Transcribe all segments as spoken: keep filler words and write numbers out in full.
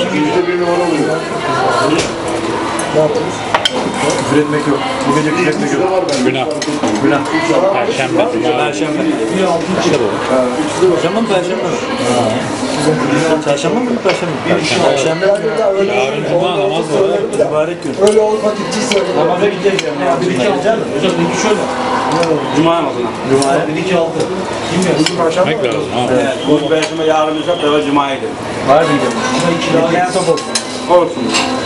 Yüzde bir numara oluyor. Ne yaptınız? Küfür etmek yok. Bu gece küfür etmek yok. Günah. Günah. Perşembe. Perşembe. İşte bu. Çarşamba mı perşembe mi? Çarşamba mı perşembe mi? Perşembe. Yarın cuma namaz var. Mübarek gün. Öyle olmak için Namaza gideceğiz yani. Bir iki altı. Hocam iki şöyle. Cuma namazına. Cuma'ya. Bir iki altı. Gitmek lazım ha. Evet, bu perşembe yarın Müsab da Cuma'ya gidelim. Var diyeceğim. İki tane top olsun. Olsun.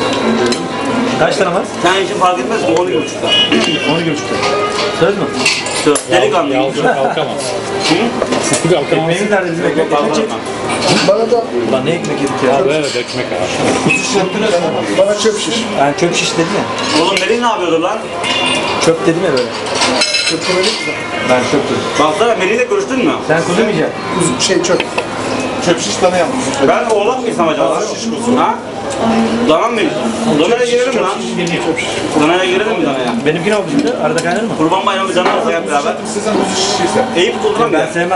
Kaç tane var? Sen için fark etmez ki on iki buçukta. On iki buçukta. Söz mü? Söz. Delikanlı. Yalçın kalkamaz. Sıkı kalkamaz. Ekmeğimiz nerede bizim ekmek? Ekmek çek. bana da Lan ne ekmek yedik ya? Evet ekmek abi. bana çöp şiş. Yani çöp şiş dedim ya. Oğlum Melih ne yapıyordu lan? Çöp dedim ya böyle. Çöp koyalım mı? Ben çöp dedim. Baksana Melih'le görüştün mü? Sen kuzu mu yiyeceksin? Uzun şey çöp. Çöp şiş bana yapmış. Ben oğlak mıysam acaba? Ha? Dana mıyım? Danaya girelim mi lan? Danaya girelim mi danaya? Benimki ne oldu şimdi? Arada kaynar mı? Kurban bayramı canı olsa hep beraber. Sizden kuzu şişiyse. Eyüp kullan Ben ya. sevmem.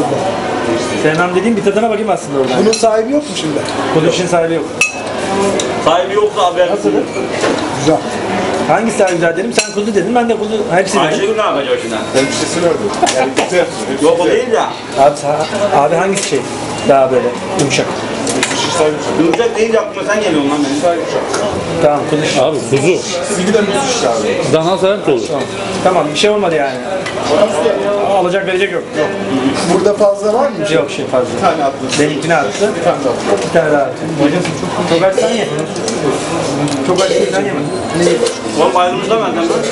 Sevmem dediğim bir tadına bakayım aslında orada. Bunun sahibi yok mu şimdi? Kuzu işin sahibi yok. Sahibi yoksa haber. Nasıldır? Güzel. Hangisi daha güzel dedim? Sen kuzu dedin, ben de kuzu hepsi dedim. Ayşegül ne yapacak şimdi? Elbisesi nerede? Yani kötü yapıyor. Yok o değil ya. Abi, sa- abi hangisi şey? Daha böyle yumuşak. Şiş sahibi. Yumuşak deyince aklıma sen geliyorsun lan benim. Tamam kuzu şiş. Abi kuzu. Sizinki de kuzu şiş abi. Dana sert olur. Tamam bir şey olmadı yani. Alacak verecek yok. Yok, Burada fazla var mı? yok şey fazla. Bir tane atlı. Benimkini attı. Bir tane de atlı. Bir tane daha attı. Hocam çok, çok açsan ye. Çok açsan yeme. Oğlum ayrılmışlar benden lan.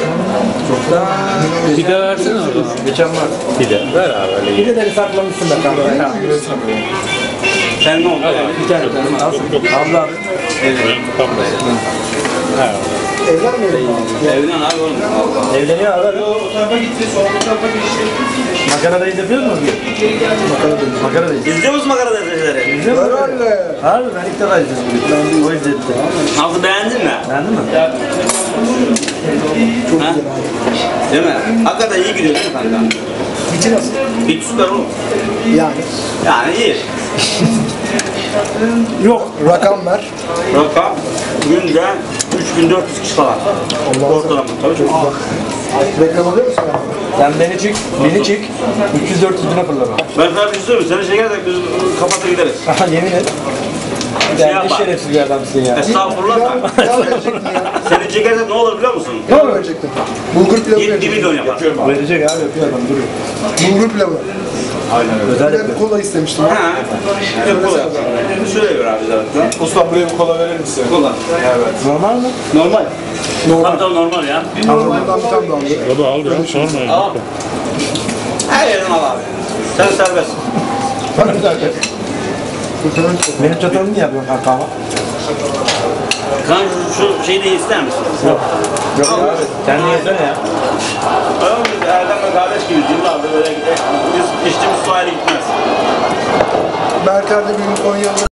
Bir de versene oradan. Geçen var. Bir de. Ver abi öyle Bir iyi. de deri saklamışsın da kanka. Ya. Sen ne oldu? Bir tane tane alsın. Abla abi. Tam da. Ha. Evlenmeyelim. Evlen abi oğlum. Allah. Evleniyor abi. Makarnadayız yapıyoruz mu? Makarnadayız. Makarnadayız. İzliyor musun makara derecleri? İzliyor musun? Herhalde. Abi ben ilk defa izliyorum bugün. O izletti. Nasıl beğendin mi? Beğendin mi? Ha? Değil mi? Hakikaten iyi gidiyor değil mi kanka? İçi nasıl? Hiç süper oğlum. Yani. Yani iyi. Yok. Rakam ver. Rakam günde üç bin dört yüz kişi falan. Ortalama. Tabii çok. Reklam alıyor musun? Sen beni çık, beni çık. üç yüz dört yüz bine fırlama. Ben sana bir şey söyleyeyim. Seni çekersek biz kapatır gideriz. Yemin et. Şey Sen ne yapma. şerefsiz bir adamsın ya. Estağfurullah da. Pilav verecektin ya. Seni çekersek ne olur biliyor musun? Ne verecektin? Bulgur pilavı yedi verecektin. milyon yapar. Verecek abi yapıyor adam duruyor. Bulgur pilavı. Özel Ben yapıyor. kola istemiştim. Ha. Hep kola yapar. Şöyle gör abi zaten. Usta buraya bir kola verir misin? Kola. Evet. Normal mi? Normal. Normal. Tabii tabii normal ya. Normalden bir tane daha alıyor. Baba al ya sorma Al. ya. Her yerden al abi. Sen serbest. Bak güzel. Kurtaran çok. Benim çatalımı niye yapıyorsun kanka ama? Kan şu şeyi de ister misin? Yok. Yok abi. Sen de yesene ya. Oğlum biz Erdem ve kardeş gibiyiz. Yıllardır böyle biz içtiğimiz su ayrı gitmez. Berker de benim Konya'da